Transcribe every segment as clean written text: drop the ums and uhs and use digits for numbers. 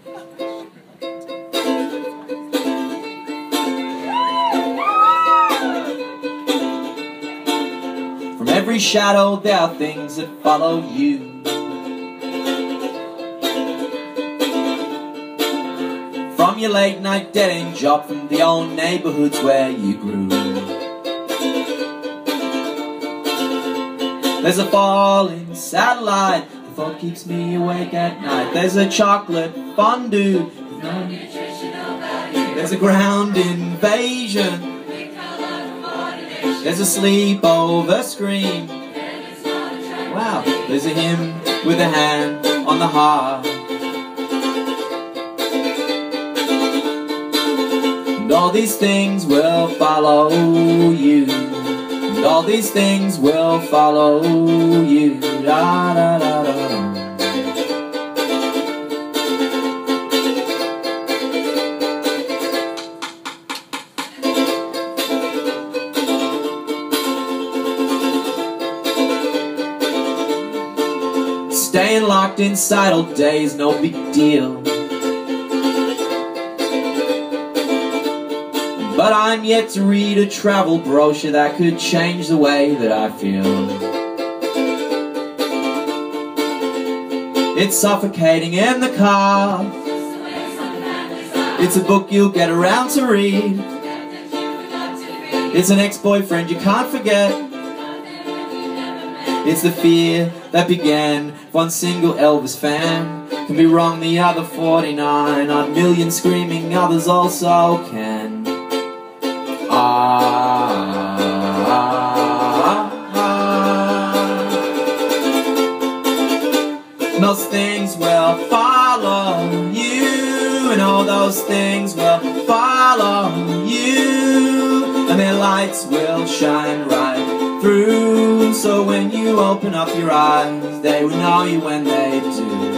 From every shadow there are things that follow you. From your late night dead-end job, from the old neighborhoods where you grew. There's a falling satellite, the thought keeps me awake at night. There's a chocolate fondue with no nutritional value. There's a ground invasion. There's a sleepover scream. Wow, there's a hymn with a hand on the heart. And all these things will follow you. And all these things will follow you. Da, da, da, da. Staying locked inside all day is no big deal. But I'm yet to read a travel brochure that could change the way that I feel. It's suffocating in the car. It's a book you'll get around to read. It's an ex-boyfriend you can't forget. It's the fear that began one single Elvis fan. Can be wrong the other 49 odd million screaming others also can. And those things will follow you, and all those things will follow you, and their lights will shine right through. So when you open up your eyes, they will know you when they do.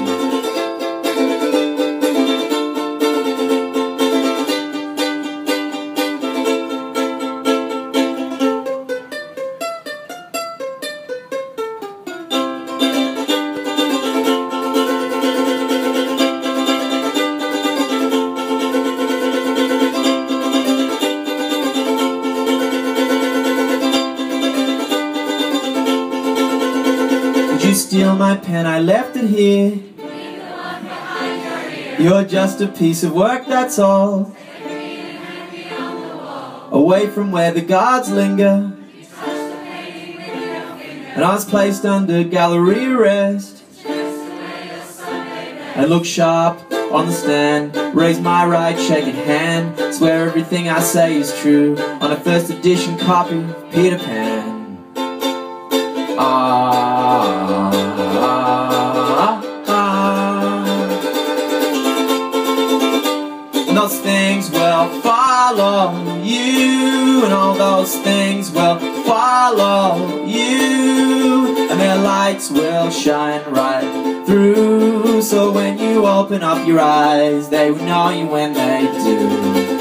You steal my pen, I left it here. You're just a piece of work, that's all. Away from where the guards linger. And I was placed under gallery arrest. I look sharp on the stand, raise my right shaking hand, swear everything I say is true, on a first edition copy of Peter Pan. And those things will follow you, and all those things will follow you, and their lights will shine right through. So when you open up your eyes, they will know you when they do.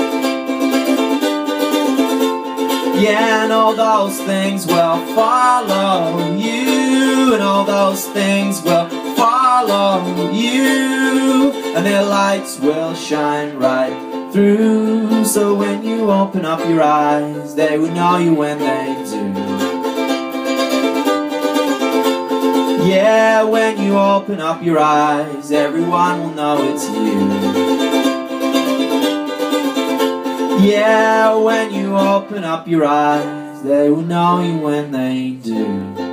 Yeah, and all those things will follow you, and all those things will follow you, and their lights will shine right through. So when you open up your eyes, they will know you when they do. Yeah, when you open up your eyes, everyone will know it's you. Yeah, when you open up your eyes, they will know you when they do.